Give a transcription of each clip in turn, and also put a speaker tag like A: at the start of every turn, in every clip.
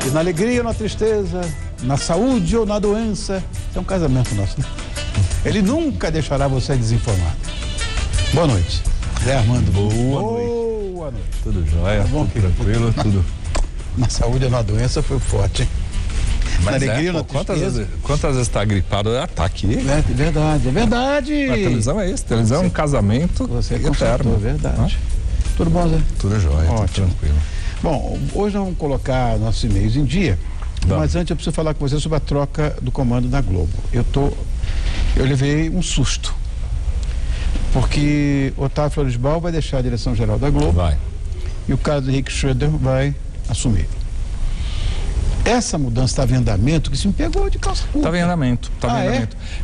A: E na alegria ou na tristeza, na saúde ou na doença, isso é um casamento nosso, né? Ele nunca deixará você desinformado. Boa noite. Zé Armando.
B: Boa noite. Tudo jóia,
A: Tá bom,
B: tudo tranquilo, tudo.
A: Na saúde ou na doença foi forte, hein?
B: Mas
A: na alegria ou na tristeza.
B: quantas vezes tá gripado? Tá aqui.
A: É verdade, é verdade.
B: A televisão é isso, televisão é um casamento
A: Você
B: eterno.
A: constatou, é verdade. Tudo bom, Zé?
B: Tudo jóia, tudo
A: Ótimo.
B: tranquilo.
A: Bom, hoje nós vamos colocar nossos e-mails em dia,
B: Vamos.
A: mas antes eu preciso falar com você sobre a troca do comando da Globo. Eu levei um susto, porque Otávio Floresbal vai deixar a direção-geral da Globo
B: Vai.
A: e o Carlos Henrique Schroeder vai assumir. Essa mudança está em andamento, que se me pegou de calça curta.
B: Estava em andamento,
A: Ah, é?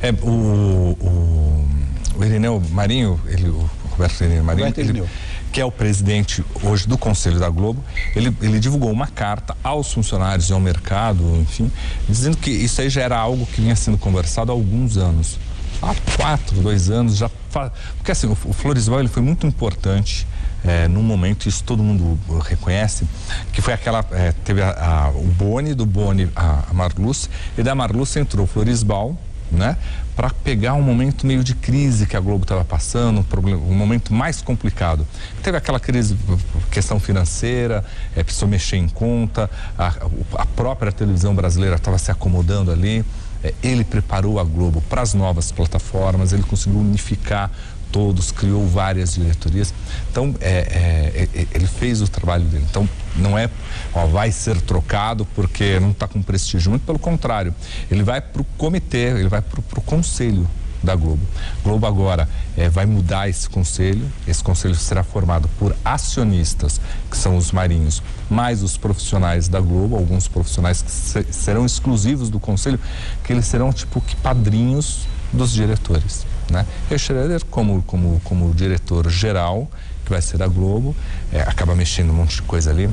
B: O Irineu Marinho, o Roberto Irineu Marinho,
A: Roberto Irineu.
B: que é o presidente hoje do Conselho da Globo, ele divulgou uma carta aos funcionários e ao mercado, enfim, dizendo que isso aí já era algo que vinha sendo conversado há alguns anos. Há 2 anos já. Porque assim, o Floresbal ele foi muito importante num momento, isso todo mundo reconhece, que foi aquela. Teve o Boni, do Boni a Marluce, e da Marluce entrou o Floresbal, né? Para pegar um momento meio de crise que a Globo estava passando, um momento mais complicado. Teve aquela crise, questão financeira, precisou mexer em conta, a própria televisão brasileira estava se acomodando ali. Ele preparou a Globo para as novas plataformas, ele conseguiu unificar todos, criou várias diretorias. Então, ele fez o trabalho dele. Então, não vai ser trocado porque não está com prestígio. Muito pelo contrário, ele vai para o comitê, ele vai para o conselho da Globo. Globo agora vai mudar esse conselho. Esse conselho será formado por acionistas, que são os marinhos, mais os profissionais da Globo, alguns profissionais que serão exclusivos do conselho, que eles serão tipo que padrinhos dos diretores, né? E o Schroeder, como diretor geral, que vai ser da Globo, acaba mexendo um monte de coisa ali.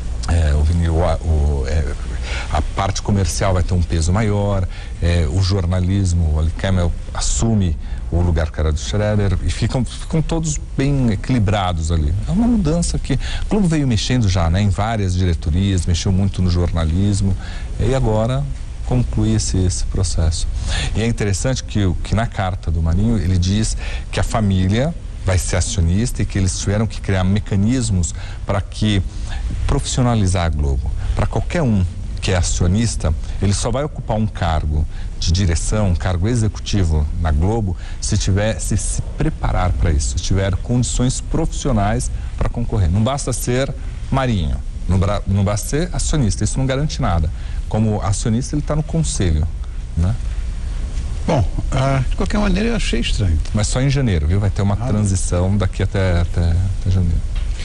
B: A parte comercial vai ter um peso maior, o jornalismo, o Ali Kemel assume o lugar que era do Schroeder e ficam todos bem equilibrados ali. É uma mudança que a Globo veio mexendo já, né, em várias diretorias, mexeu muito no jornalismo e agora conclui esse processo. E é interessante que na carta do Marinho ele diz que a família vai ser acionista e que eles tiveram que criar mecanismos para que profissionalizar a Globo. Para qualquer um que é acionista, ele só vai ocupar um cargo de direção, um cargo executivo na Globo, se se preparar para isso, se tiver condições profissionais para concorrer. Não basta ser marinho, não basta ser acionista, isso não garante nada. Como acionista, ele está no conselho, né?
A: Bom, de qualquer maneira eu achei estranho.
B: Mas só em janeiro, viu? Vai ter uma transição daqui até janeiro.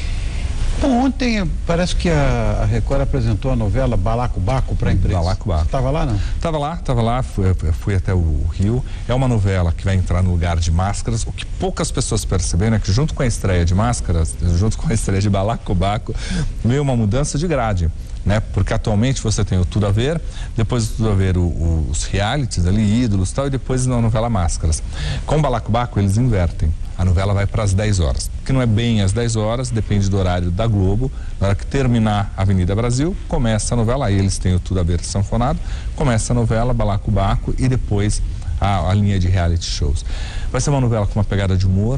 A: Bom, ontem parece que a Record apresentou a novela Balacobaco para a imprensa.
B: Balacobaco.
A: Você estava lá, não?
B: Estava lá, fui até o Rio. É uma novela que vai entrar no lugar de Máscaras. O que poucas pessoas perceberam é que junto com a estreia de Máscaras, junto com a estreia de Balacobaco, veio uma mudança de grade, né? Porque atualmente você tem o Tudo a Ver, depois do Tudo a Ver os realities ali, ídolos e tal, e depois na novela Máscaras. Com Balacobaco eles invertem. A novela vai para as 10 horas, que não é bem às 10 horas, depende do horário da Globo. Na hora que terminar a Avenida Brasil, começa a novela, aí eles têm o Tudo a Ver sanfonado, começa a novela Balacobaco e depois a linha de reality shows. Vai ser uma novela com uma pegada de humor,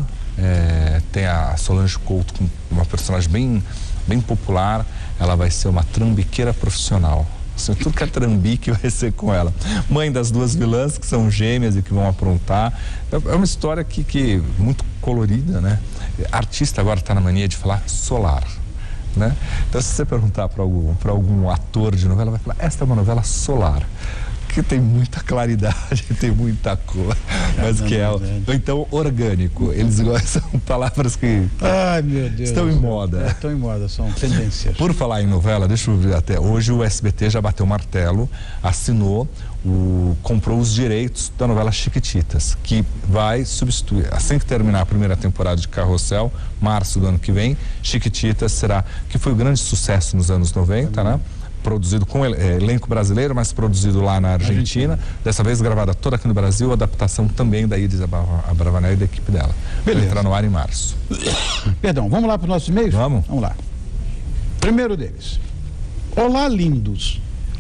B: tem a Solange Couto com uma personagem bem popular, ela vai ser uma trambiqueira profissional. Assim, tudo que é trambique vai ser com ela. Mãe das 2 vilãs, que são gêmeas e que vão aprontar. É uma história que muito colorida, né? Artista agora está na mania de falar solar, né? Então, se você perguntar para algum ator de novela, vai falar, esta é uma novela solar. Que tem muita claridade, tem muita cor, mas que é, ou então orgânico. Eles gostam de palavras que
A: meu Deus,
B: estão em moda.
A: Estão em moda, são tendências.
B: Por falar em novela, deixa eu ver até hoje o SBT já bateu o martelo, assinou, comprou os direitos da novela Chiquititas, que vai substituir, assim que terminar a primeira temporada de Carrossel, março do ano que vem, Chiquititas será, que foi um grande sucesso nos anos 90, né? Produzido com elenco brasileiro, mas produzido lá na Argentina. Dessa vez gravada toda aqui no Brasil, adaptação também da Iris Abravanel e da equipe dela. Beleza. Vai entrar no ar em março.
A: Perdão, vamos lá para os nossos e-mails?
B: Vamos.
A: Vamos lá. Primeiro deles. Olá, lindos.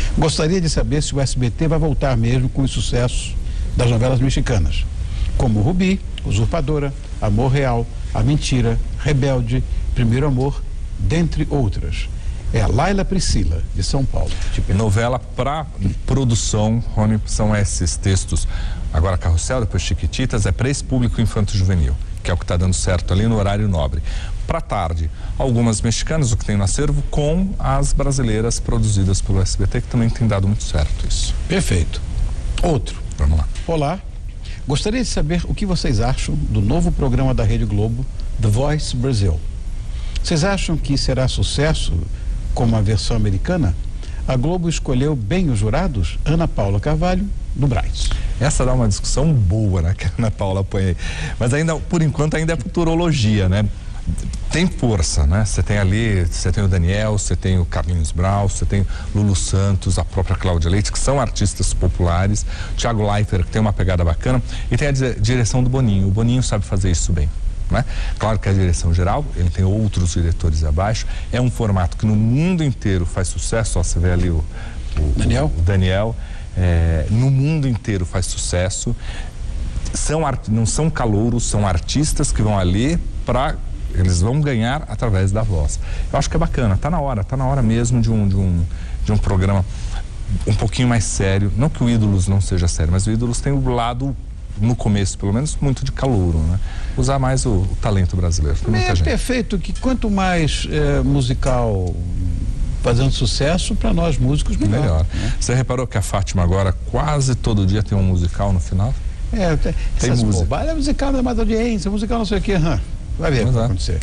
A: Gostaria de saber se o SBT vai voltar mesmo com os sucessos das novelas mexicanas, como Rubi, Usurpadora, Amor Real, A Mentira, Rebelde, Primeiro Amor, dentre outras. É a Laila Priscila, de São Paulo.
B: Novela para produção, Rony, são esses textos. Agora Carrossel, depois Chiquititas, é para esse público infanto-juvenil, que é o que está dando certo ali no horário nobre. Para tarde, algumas mexicanas, o que tem no acervo, com as brasileiras produzidas pelo SBT, que também tem dado muito certo isso.
A: Perfeito. Outro.
B: Vamos lá.
A: Olá. Gostaria de saber o que vocês acham do novo programa da Rede Globo, The Voice Brasil. Vocês acham que será sucesso como a versão americana? A Globo escolheu bem os jurados? Ana Paula Carvalho, do Brás.
B: Essa dá uma discussão boa, né, que a Ana Paula põe aí. Mas ainda, por enquanto, ainda é futurologia, né? Tem força, né? Você tem ali, você tem o Daniel, você tem o Carlinhos Brau, você tem Lulu Santos, a própria Cláudia Leite, que são artistas populares, Thiago Leifert, que tem uma pegada bacana, e tem a direção do Boninho. O Boninho sabe fazer isso bem, né? Claro que a direção geral, ele tem outros diretores abaixo, é um formato que no mundo inteiro faz sucesso. Ó, você vê ali o Daniel, no mundo inteiro faz sucesso. Não são calouros, são artistas que vão ali para... Eles vão ganhar através da voz. Eu acho que é bacana, tá na hora mesmo de um programa um pouquinho mais sério. Não que o Ídolos não seja sério, mas o Ídolos tem o lado, no começo pelo menos, muito de calouro, né? Usar mais o talento brasileiro.
A: É perfeito que quanto mais musical fazendo sucesso, para nós músicos, melhor. Né?
B: Você reparou que a Fátima agora quase todo dia tem um musical no final?
A: Tem música. É musical, não é mais audiência, musical não sei o quê. Vai ver o que vai acontecer.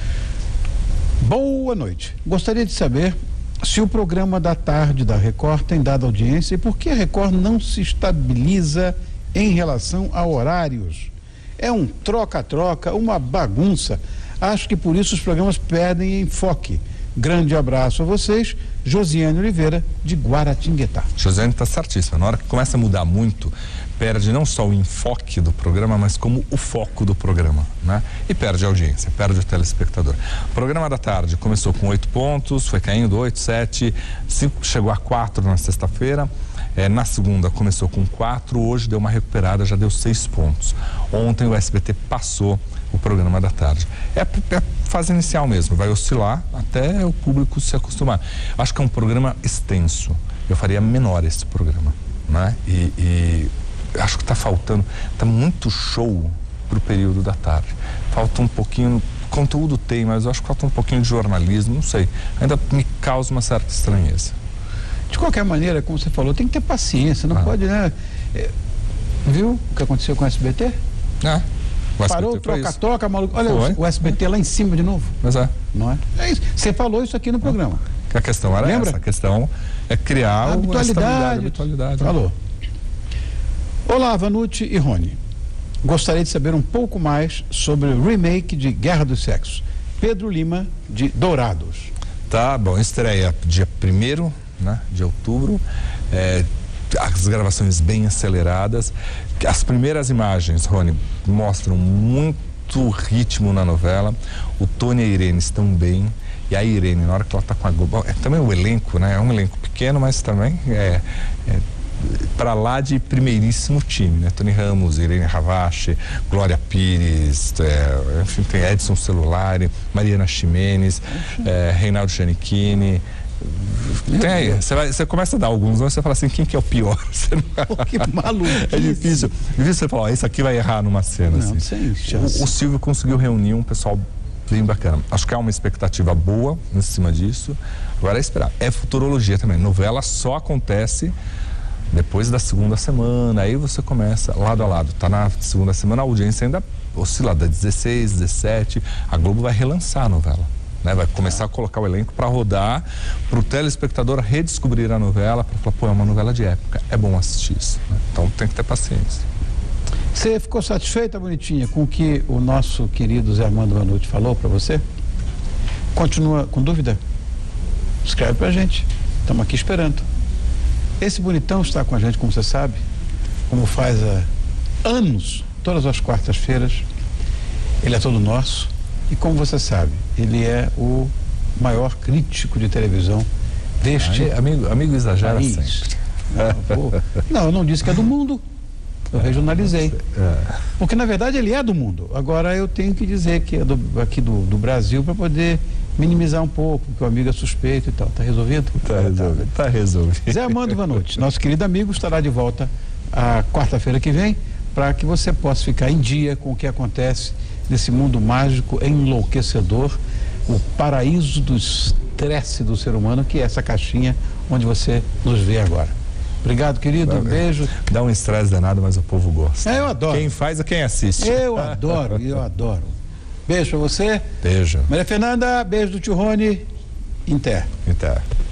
A: Boa noite. Gostaria de saber se o programa da tarde da Record tem dado audiência e por que a Record não se estabiliza em relação a horários. É um troca-troca, uma bagunça. Acho que por isso os programas perdem enfoque. Grande abraço a vocês. Josiane Oliveira, de Guaratinguetá.
B: Josiane está certíssima. Na hora que começa a mudar muito, perde não só o enfoque do programa, mas como o foco do programa, né? E perde a audiência, perde o telespectador. O programa da tarde começou com 8 pontos, foi caindo 8, 7, 5, chegou a 4 na sexta-feira. Na segunda começou com 4, hoje deu uma recuperada, já deu 6 pontos. Ontem o SBT passou o programa da tarde. É fase inicial mesmo, vai oscilar até o público se acostumar. Acho que é um programa extenso. Eu faria menor esse programa, né? E acho que está faltando, está muito show para o período da tarde. Falta um pouquinho, conteúdo tem, mas eu acho que falta um pouquinho de jornalismo, não sei. Ainda me causa uma certa estranheza.
A: De qualquer maneira, como você falou, tem que ter paciência, não pode, né? Viu o que aconteceu com o SBT? Parou, troca-troca, maluco. Olha o SBT lá em cima de novo.
B: Mas
A: não é? É isso. Você falou isso aqui no programa.
B: Que a questão era essa. A questão é criar
A: habitualidade. Falou. Olá, Vanucci e Rony. Gostaria de saber um pouco mais sobre o remake de Guerra dos Sexos. Pedro Lima, de Dourados.
B: Tá bom, estreia dia 1º, né, de outubro. As gravações bem aceleradas. As primeiras imagens, Rony, mostram muito ritmo na novela. O Tony e a Irene estão bem. E a Irene, na hora que ela está com a Globo... também o elenco, né? É um elenco pequeno, mas também para lá de primeiríssimo time, né? Tony Ramos, Irene Ravache, Glória Pires, enfim, tem Edson Celulari, Mariana Ximenes, Reinaldo Giannichini. Você começa a dar alguns, você fala assim, quem que é o pior?
A: Que maluco.
B: É difícil você falar, isso aqui vai errar numa cena.
A: Não,
B: assim.
A: Sem chance.
B: O Silvio conseguiu reunir um pessoal bem bacana. Acho que há uma expectativa boa em cima disso. Agora é esperar. É futurologia também. Novela só acontece depois da segunda semana. Aí você começa lado a lado. Tá na segunda semana, a audiência ainda oscila da 16, 17. A Globo vai relançar a novela. Né? Vai começar a colocar o elenco para rodar, para o telespectador redescobrir a novela, para falar, pô, é uma novela de época, é bom assistir isso. Né? Então tem que ter paciência.
A: Você ficou satisfeita, bonitinha, com o que o nosso querido Zé Armando Vanucci falou para você? Continua com dúvida? Escreve pra gente, estamos aqui esperando. Esse bonitão está com a gente, como você sabe, como faz há anos, todas as quartas-feiras. Ele é todo nosso. E como você sabe, ele é o maior crítico de televisão deste
B: amigo exagera
A: país.
B: sempre.
A: Não, eu não disse que é do mundo. Eu regionalizei. Porque, na verdade, ele é do mundo. Agora, eu tenho que dizer que é aqui do Brasil para poder minimizar um pouco, porque o amigo é suspeito e tal. Tá resolvido?
B: Tá resolvido.
A: Zé Armando Vanucci, nosso querido amigo, estará de volta a quarta-feira que vem para que você possa ficar em dia com o que acontece nesse mundo mágico, enlouquecedor, o paraíso do estresse do ser humano, que é essa caixinha onde você nos vê agora. Obrigado, querido. Beijo.
B: Dá um estresse danado, mas o povo gosta.
A: Eu adoro.
B: Quem faz é quem assiste.
A: Eu adoro. Beijo pra você.
B: Beijo.
A: Maria Fernanda, beijo do tio Rony. Inter.